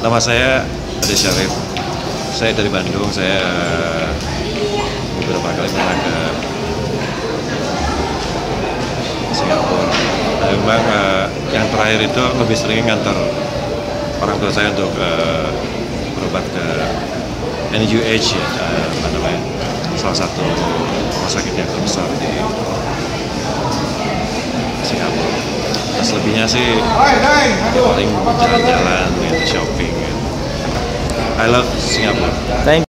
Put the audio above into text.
Nama saya Ade Syarif. Saya dari Bandung. Saya beberapa kali pernah ke Singapura. Nah, memang yang terakhir itu lebih sering ngantar orang tua saya untuk berobat ke NUH ya, apa namanya, salah satu rumah sakit yang terbesar di Singapura. Nah, selebihnya sih ya paling jalan-jalan, gitu, shopping. Gitu. I love Singapore. Thank